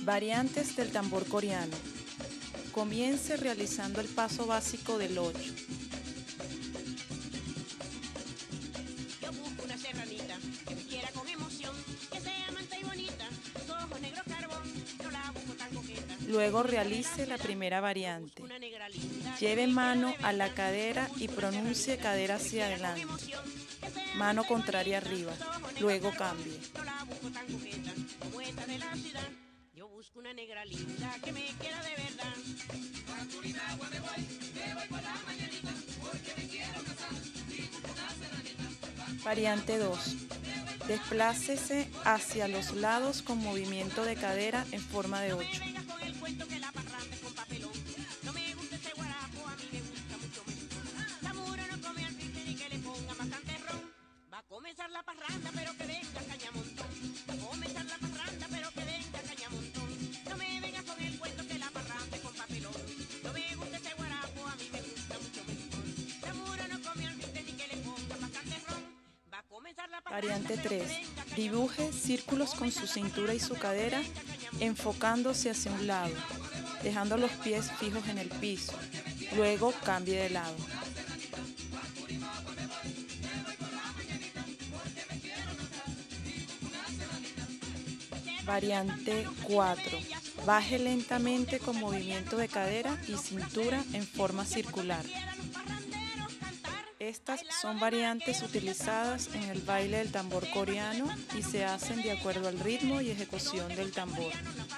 Variantes del tambor coreano. Comience realizando el paso básico del 8. Yo busco una serranita que me quiera con emoción, que sea manta y bonita, sus ojos negros carbón, no la busco tan coqueta. Luego realice la primera variante. Una negra linda, Lleve mano a la cadera y pronuncie cadera hacia adelante. Mano contraria arriba. Luego cambie. no la busco tan coqueta como esta de la ciudad. Yo busco una negra linda que me quiera de verdad. Variante 2. Desplácese hacia los lados con movimiento de cadera en forma de 8. No me vengas con el cuento que la parranda es con papelón. No me gusta ese guarapo, a mí me gusta mucho mejor. La mura no come alpiste ni que le ponga bastante ron. Va a comenzar la parranda, pero que venga cañamontón. Va a comenzar la parranda, pero que venga cañamontón. No me vengas con el cuento que la parranda es con papelón. No me gusta ese guarapo, a mí me gusta mucho mejor. La mura no come alpiste ni que le ponga bastante ron. Va a comenzar la parranda, Variante pero que 3. venga Dibuje círculos con su cintura y su cadera, enfocándose hacia un lado, dejando los pies fijos en el piso. Luego cambie de lado. Variante 4. Baje lentamente con movimiento de cadera y cintura en forma circular. Estas son variantes utilizadas en el baile del tambor coreano y se hacen de acuerdo al ritmo y ejecución del tambor.